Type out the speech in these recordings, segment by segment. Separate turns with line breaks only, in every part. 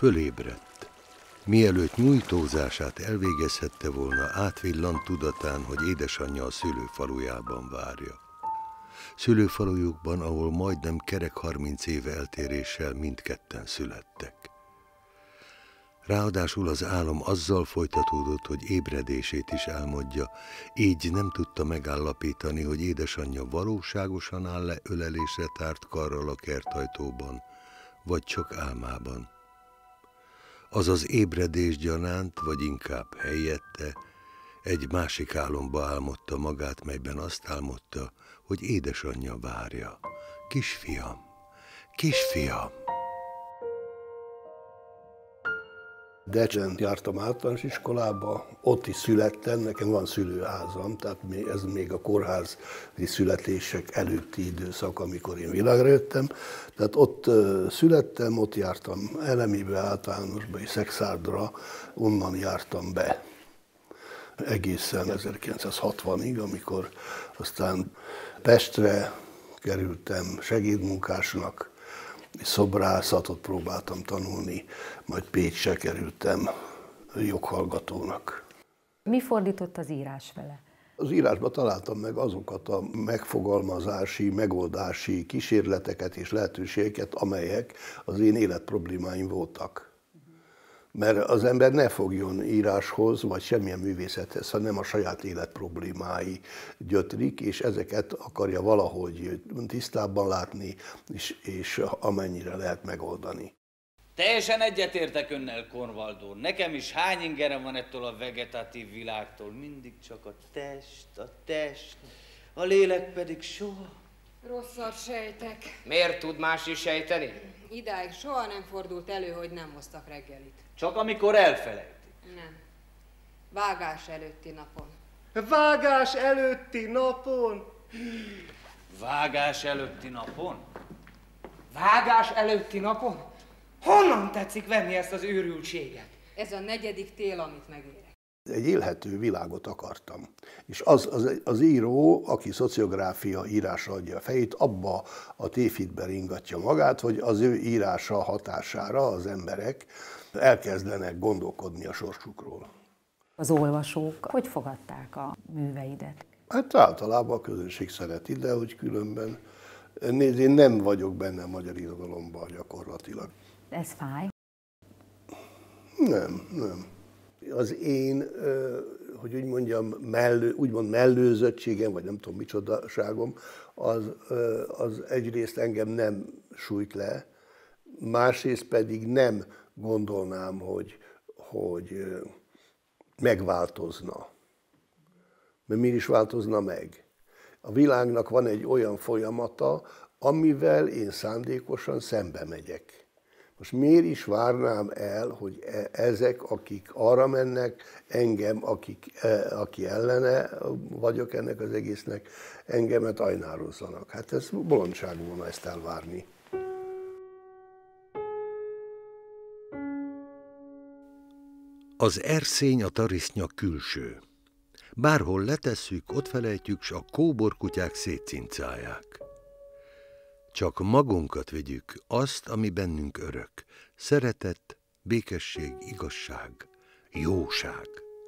Fölébredt. Mielőtt nyújtózását elvégezhette volna, átvillant tudatán, hogy édesanyja a szülőfalujában várja. Szülőfalujukban, ahol majdnem kerek 30 éve eltéréssel mindketten születtek. Ráadásul az álom azzal folytatódott, hogy ébredését is álmodja, így nem tudta megállapítani, hogy édesanyja valóságosan áll-e ölelésre tárt karral a kertajtóban, vagy csak álmában. Azaz ébredés gyanánt, vagy inkább helyette, egy másik álomba álmodta magát, melyben azt álmodta, hogy édesanyja várja. Kisfiam, kisfiam!
Decsen jártam általános iskolába, ott is születtem, nekem van szülőházam, tehát ez még a kórházi születések előtti időszak, amikor én világra jöttem. Tehát ott születtem, ott jártam elemibe, általánosba és Szexárdra, onnan jártam be egészen 1960-ig, amikor aztán Pestre kerültem segédmunkásnak, szobrászatot próbáltam tanulni, majd Pécsre kerültem joghallgatónak.
Mi fordított az írás vele?
Az írásban találtam meg azokat a megfogalmazási, megoldási kísérleteket és lehetőségeket, amelyek az én életproblémáim voltak. Mert az ember ne fogjon íráshoz, vagy semmilyen művészethez, hanem a saját életproblémái gyötrik, és ezeket akarja valahogy tisztábban látni, és amennyire lehet megoldani.
Teljesen egyetértek önnel, Kornwald úr. Nekem is hány ingerem van ettől a vegetatív világtól. Mindig csak a test, a lélek pedig soha.
Rosszat sejtek.
Miért tud más is sejteni?
Idáig soha nem fordult elő, hogy nem hoztak reggelit.
Csak amikor elfelejtik.
Nem. Vágás előtti napon.
Vágás előtti napon?
Vágás előtti napon?
Vágás előtti napon? Honnan tetszik venni ezt az őrültséget?
Ez a 4. tél, amit megérek.
Egy élhető világot akartam. És az író, aki szociográfia írásra adja a fejét, abba a tévhitben ringatja magát, hogy az ő írása hatására az emberek elkezdenek gondolkodni a sorsukról.
Az olvasók hogy fogadták a műveidet?
Hát általában a közönség szereti, de hogy különben. Nézd, én nem vagyok benne a magyar irodalomban gyakorlatilag.
Ez fáj?
Nem. Az én, hogy úgy mondjam, úgymond mellőzöttségem, vagy nem tudom micsodaságom, az egyrészt engem nem sújt le, másrészt pedig nem gondolnám, hogy megváltozna. Mert miért is változna meg? A világnak van egy olyan folyamata, amivel én szándékosan szembe megyek. Most miért is várnám el, hogy ezek, akik arra mennek, engem, aki ellene vagyok ennek az egésznek, engemet ajnározzanak. Hát ez bolondság volna ezt elvárni.
Az erszény a tarisznya külső. Bárhol letesszük, ott felejtjük, s a kóborkutyák szétcincálják. Csak magunkat vigyük, azt, ami bennünk örök. Szeretet, békesség, igazság, jóság.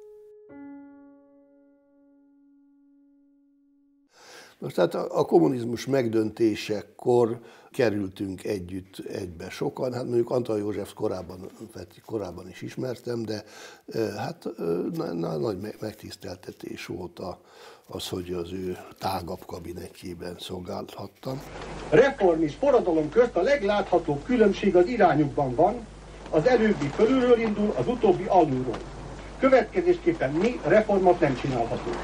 Most tehát a kommunizmus megdöntésekor kerültünk együtt egybe sokan, hát mondjuk Antal József korábban is ismertem, de hát nagy megtiszteltetés volt az, hogy az ő tágabb kabinetjében szolgálhattam.
Reform és forradalom közt a legláthatóbb különbség az irányukban van, az előbbi fölülről indul, az utóbbi alulról. Következésképpen mi reformot nem csinálhatunk.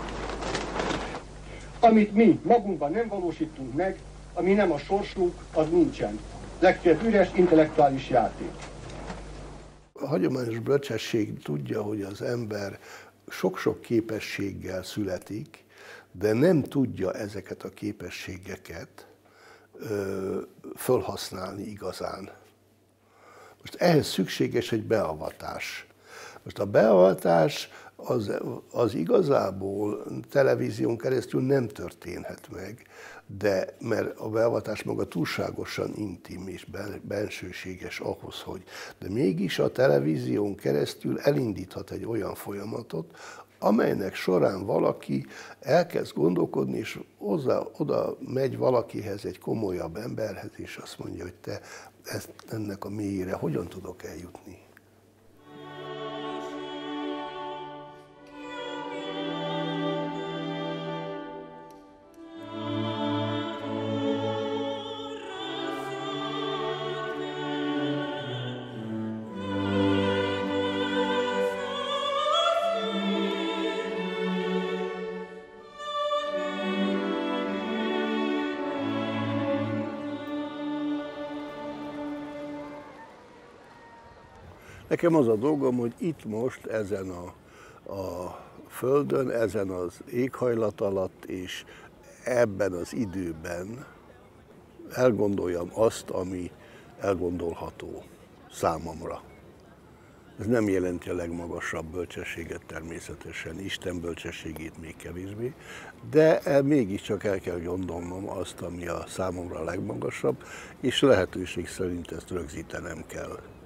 Amit mi magunkban nem valósítunk meg, ami nem a sorsunk, az nincsen. Legfeljebb üres intellektuális játék.
A hagyományos bölcsesség tudja, hogy az ember sok-sok képességgel születik, de nem tudja ezeket a képességeket felhasználni igazán. Most ehhez szükséges egy beavatás. Most a beavatás az igazából televízión keresztül nem történhet meg, de mert a beavatás maga túlságosan intim és bensőséges ahhoz, hogy. De mégis a televízión keresztül elindíthat egy olyan folyamatot, amelynek során valaki elkezd gondolkodni, és oda megy valakihez, egy komolyabb emberhez, és azt mondja, hogy te ennek a mélyére hogyan tudok eljutni. Nekem az a dolgom, hogy itt most, ezen a Földön, ezen az éghajlat alatt és ebben az időben elgondoljam azt, ami elgondolható számomra. Ez nem jelenti a legmagasabb bölcsességet természetesen, Isten bölcsességét még kevésbé, de mégiscsak el kell gondolnom azt, ami a számomra a legmagasabb, és lehetőség szerint ezt rögzítenem kell.